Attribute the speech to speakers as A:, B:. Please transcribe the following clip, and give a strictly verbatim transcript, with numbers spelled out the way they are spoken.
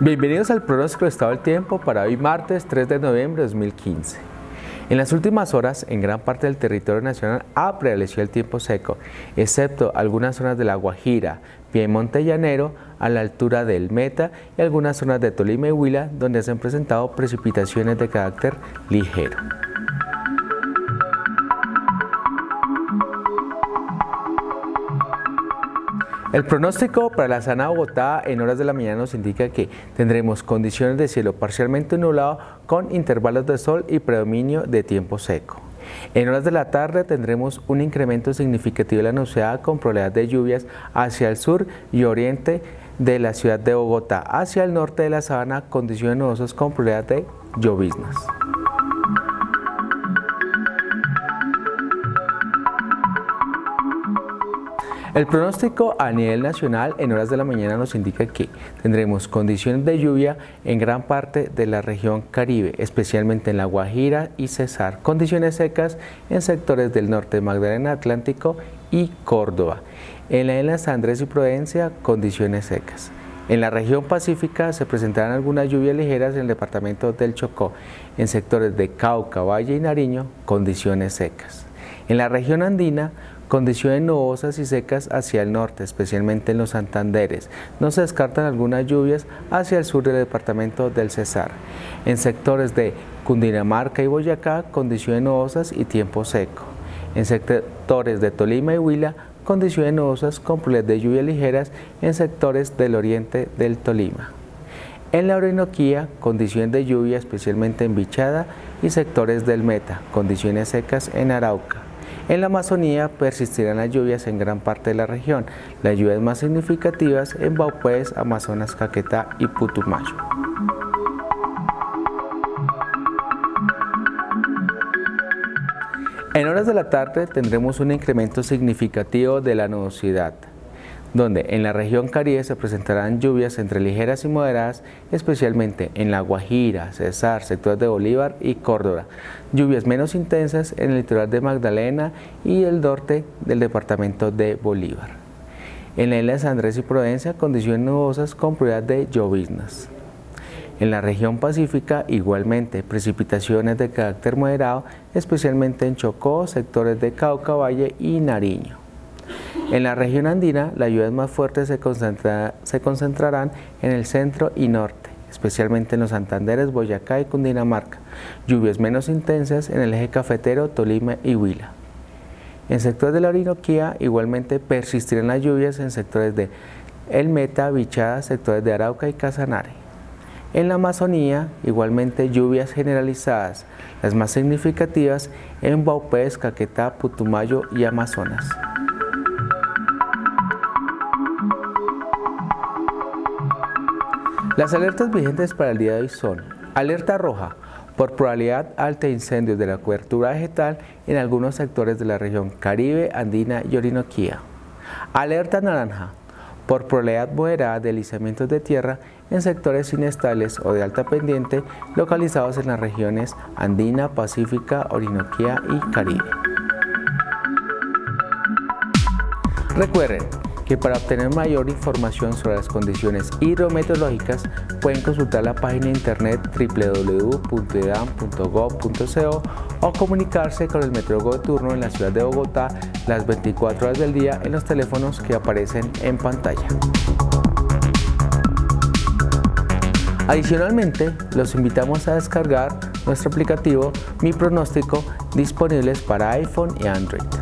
A: Bienvenidos al pronóstico de estado del tiempo para hoy martes tres de noviembre de dos mil quince. En las últimas horas, en gran parte del territorio nacional ha prevalecido el tiempo seco, excepto algunas zonas de La Guajira, Piemonte Llanero, a la altura del Meta y algunas zonas de Tolima y Huila, donde se han presentado precipitaciones de carácter ligero. El pronóstico para la zona de Bogotá en horas de la mañana nos indica que tendremos condiciones de cielo parcialmente nublado con intervalos de sol y predominio de tiempo seco. En horas de la tarde tendremos un incremento significativo de la nubosidad con probabilidad de lluvias hacia el sur y oriente de la ciudad de Bogotá. Hacia el norte de la sabana, condiciones nubosas con probabilidad de lloviznas. El pronóstico a nivel nacional en horas de la mañana nos indica que tendremos condiciones de lluvia en gran parte de la región Caribe, especialmente en La Guajira y Cesar, condiciones secas en sectores del norte de Magdalena, Atlántico y Córdoba. En la isla San Andrés y Providencia, condiciones secas. En la región pacífica se presentarán algunas lluvias ligeras en el departamento del Chocó, en sectores de Cauca, Valle y Nariño, condiciones secas. En la región andina, condiciones nubosas y secas hacia el norte, especialmente en los Santanderes. No se descartan algunas lluvias hacia el sur del departamento del Cesar. En sectores de Cundinamarca y Boyacá, condiciones nubosas y tiempo seco. En sectores de Tolima y Huila, condiciones nubosas con probabilidad de lluvias ligeras en sectores del oriente del Tolima. En la Orinoquía, condiciones de lluvia especialmente en Bichada y sectores del Meta, condiciones secas en Arauca. En la Amazonía persistirán las lluvias en gran parte de la región, las lluvias más significativas en Vaupés, Amazonas, Caquetá y Putumayo. En horas de la tarde tendremos un incremento significativo de la nubosidad, donde en la región Caribe se presentarán lluvias entre ligeras y moderadas, especialmente en La Guajira, Cesar, sectores de Bolívar y Córdoba. Lluvias menos intensas en el litoral de Magdalena y el norte del departamento de Bolívar. En la isla de San Andrés y Providencia, condiciones nubosas con probabilidad de lloviznas. En la región pacífica, igualmente, precipitaciones de carácter moderado, especialmente en Chocó, sectores de Cauca, Valle y Nariño. En la región andina, las lluvias más fuertes se, concentra, se concentrarán en el centro y norte, especialmente en los Santanderes, Boyacá y Cundinamarca. Lluvias menos intensas en el eje cafetero, Tolima y Huila. En sectores de la Orinoquía, igualmente persistirán las lluvias en sectores de El Meta, Bichada, sectores de Arauca y Casanare. En la Amazonía, igualmente lluvias generalizadas, las más significativas en Vaupés, Caquetá, Putumayo y Amazonas. Las alertas vigentes para el día de hoy son: alerta roja por probabilidad alta de incendios de la cobertura vegetal en algunos sectores de la región Caribe, Andina y Orinoquía. Alerta naranja por probabilidad moderada de deslizamientos de tierra en sectores inestables o de alta pendiente localizados en las regiones Andina, Pacífica, Orinoquía y Caribe. Recuerden que para obtener mayor información sobre las condiciones hidrometeorológicas pueden consultar la página de internet doble u doble u doble u punto idam punto gob punto co o comunicarse con el meteorólogo de turno en la ciudad de Bogotá las veinticuatro horas del día en los teléfonos que aparecen en pantalla. Adicionalmente, los invitamos a descargar nuestro aplicativo Mi Pronóstico, disponibles para iPhone y Android.